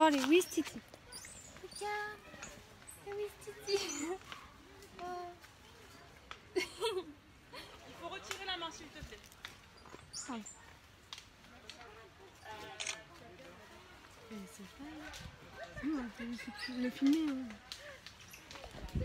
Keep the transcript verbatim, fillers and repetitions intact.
voir les Ouistiti. Regarde, les Ouistiti. Oh. Il faut retirer la main s'il te plaît. Oh. C'est pas... Non, le filmer. Hein.